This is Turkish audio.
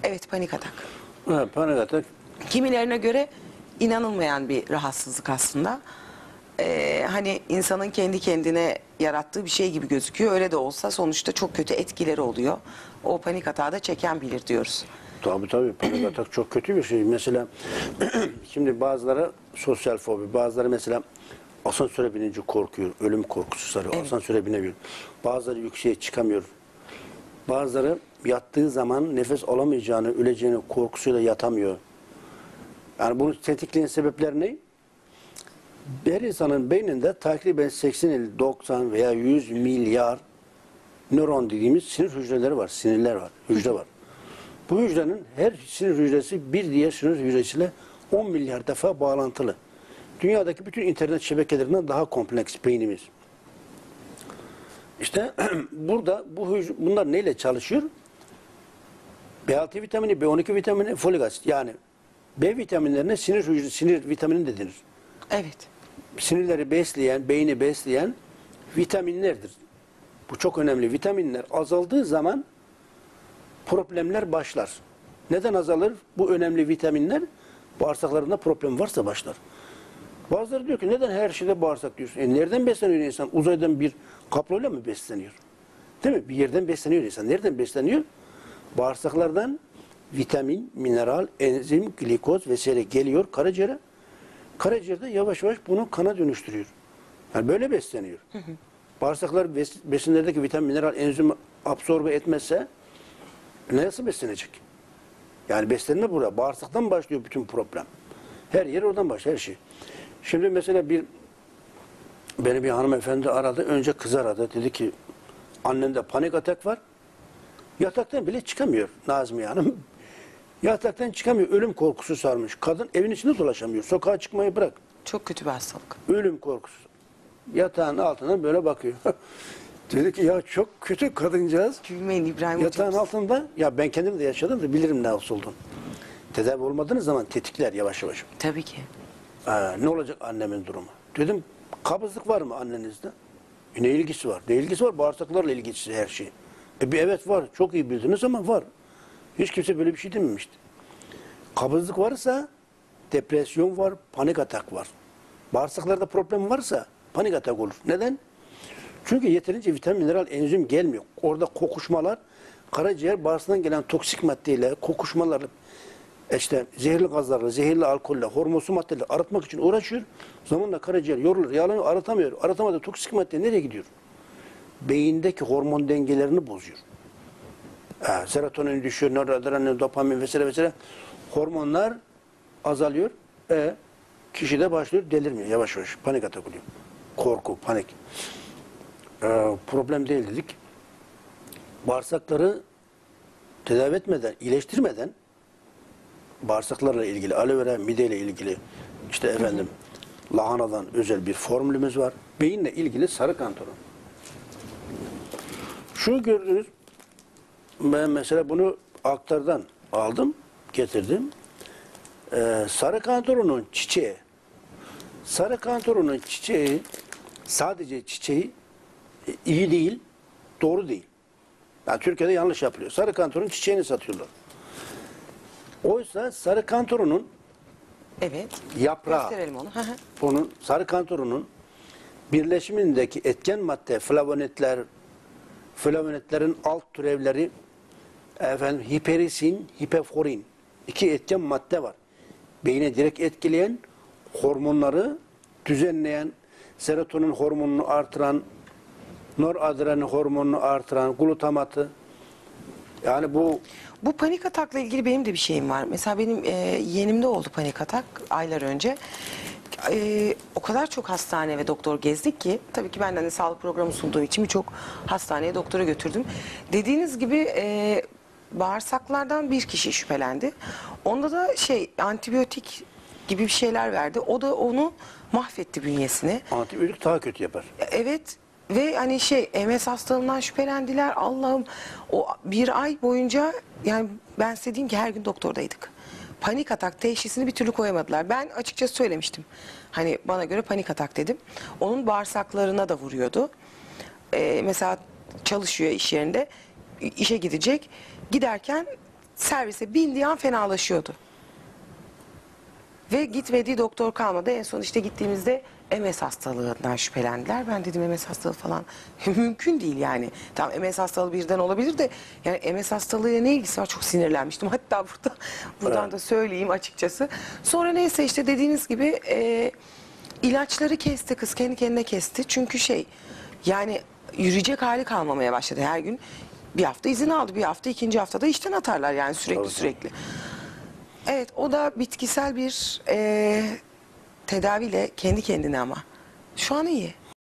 Evet, panik atak. Ha, panik atak. Kimilerine göre inanılmayan bir rahatsızlık aslında. Hani insanın kendi kendine yarattığı bir şey gibi gözüküyor. Öyle de olsa sonuçta çok kötü etkileri oluyor. O panik atağı da çeken bilir diyoruz. Tabii panik atak çok kötü bir şey. Mesela şimdi bazıları sosyal fobi, bazıları mesela asansöre binince korkuyor. Ölüm korkusu sarıyor. Evet. Asansöre binemiyor. Bazıları yükseğe çıkamıyor. Bazıları yattığı zaman nefes alamayacağını, öleceğini korkusuyla yatamıyor. Yani bunu tetikleyen sebepler ne? Bir insanın beyninde takriben 80, 90 veya 100 milyar nöron dediğimiz sinir hücreleri var, sinirler var, hücre var. Bu hücrenin her sinir hücresi bir diğer sinir hücresiyle 10 milyar defa bağlantılı. Dünyadaki bütün internet şebekelerinden daha kompleks beynimiz. İşte burada bunlar neyle çalışıyor? B6 vitamini, B12 vitamini, folik asit. Yani B vitaminlerine sinir vitamini de denir. Evet. Sinirleri besleyen, beyni besleyen vitaminlerdir. Bu çok önemli. Vitaminler azaldığı zaman problemler başlar. Neden azalır? Bu önemli vitaminler bağırsaklarında problem varsa başlar. Bazıları diyor ki neden her şeyde bağırsak diyorsun? Nereden besleniyor insan? Uzaydan bir kaproyla mı besleniyor? Değil mi? Bir yerden besleniyor insan. Nereden besleniyor? Bağırsaklardan vitamin, mineral, enzim, glikoz vesaire geliyor karaciğere. Karaciğerde yavaş yavaş bunu kana dönüştürüyor. Yani böyle besleniyor. Bağırsaklar besinlerdeki vitamin, mineral, enzim absorbe etmezse nasıl beslenecek? Yani beslenme burada. Bağırsaktan başlıyor bütün problem. Her yer oradan başlıyor, her şey. Şimdi mesela beni bir hanımefendi aradı. Önce kız aradı. Dedi ki annende panik atak var. Yataktan bile çıkamıyor Nazmiye Hanım. Yataktan çıkamıyor. Ölüm korkusu sarmış. Kadın evin içinde dolaşamıyor. Sokağa çıkmayı bırak. Çok kötü bir hastalık. Ölüm korkusu. Yatağın altına böyle bakıyor. Dedi ki ya çok kötü kadıncağız. Gülmeyin İbrahim Yatağın hocam. altında, ya ben kendim de yaşadım da bilirim ne olduğunu. Tedavi olmadığınız zaman tetikler yavaş yavaş. Tabii ki. Ne olacak annemin durumu? Dedim kabızlık var mı annenizde? Ne ilgisi var? Ne ilgisi var? Bağırsaklarla ilgisi her şey. Evet var. Çok iyi bildiniz ama var. Hiç kimse böyle bir şey dememişti. Kabızlık varsa depresyon var, panik atak var. Bağırsaklarda problem varsa panik atak olur. Neden? Çünkü yeterince vitamin, mineral, enzim gelmiyor. Orada kokuşmalar, karaciğer bağırsaktan gelen toksik maddeyle, kokuşmalarla, işte zehirli gazlarla, zehirli alkolle, hormonsu maddeleri arıtmak için uğraşıyor. Zamanla karaciğer yorulur, yağlanıyor, arıtamıyor. Arıtamadığı toksik madde nereye gidiyor? Beyindeki hormon dengelerini bozuyor. Serotonin düşüyor, noradrenalin, dopamin vesaire vesaire. Hormonlar azalıyor. Kişi de başlıyor delirmiyor yavaş yavaş. Panik atak oluyor. Korku, panik. Problem değil dedik. Bağırsakları tedavi etmeden, iyileştirmeden bağırsaklarla ilgili, aloe vera, mideyle ilgili işte efendim lahanadan özel bir formülümüz var. Beyinle ilgili sarı kantaron. Şu gördünüz, ben mesela bunu aktardan aldım, getirdim. Sarı kantaronun çiçeği. Sarı kantaronun çiçeği, sadece çiçeği iyi değil, doğru değil. Yani Türkiye'de yanlış yapılıyor. Sarı kantaronun çiçeğini satıyorlar. Oysa sarı kantaronun Evet. yaprağı, Gösterelim onu. bunun sarı kantaronun birleşimindeki etken madde flavonetlerin alt türevleri efendim hiperisin, hiperforin, iki etken madde var. Beyine direkt etkileyen, hormonları düzenleyen, serotonin hormonunu artıran, noradrenalin hormonunu artıran, glutamatı. Yani Bu panik atakla ilgili benim de bir şeyim var. Mesela benim yeğenimde oldu panik atak aylar önce. O kadar çok hastane ve doktor gezdik ki, tabii ki ben de hani sağlık programı sunduğum için birçok hastaneye doktora götürdüm. Dediğiniz gibi bağırsaklardan bir kişi şüphelendi. Onda da antibiyotik gibi bir şeyler verdi. O da onu mahvetti bünyesini. antibiyotik daha kötü yapar. Evet. Ve hani MS hastalığından şüphelendiler. Allah'ım, o bir ay boyunca, yani ben size diyeyim ki her gün doktordaydık. Panik atak teşhisini bir türlü koyamadılar. Ben açıkçası söylemiştim. Hani bana göre panik atak dedim. Onun bağırsaklarına da vuruyordu. Mesela çalışıyor iş yerinde. İşe gidecek. Giderken servise bindiği an fenalaşıyordu. Ve gitmediği doktor kalmadı. En son işte gittiğimizde MS hastalığından şüphelendiler. Ben dedim MS hastalığı falan mümkün değil yani. Tamam MS hastalığı birden olabilir de yani MS hastalığıyla ne ilgisi var? Çok sinirlenmiştim. Hatta buradan da söyleyeyim açıkçası. Sonra neyse işte dediğiniz gibi ilaçları kesti kız. Kendi kendine kesti. Çünkü yani yürüyecek hali kalmamaya başladı her gün. Bir hafta izin aldı. Bir hafta, ikinci haftada işten atarlar yani sürekli. Evet, o da bitkisel bir tedaviyle kendi kendine ama. Şu an iyi.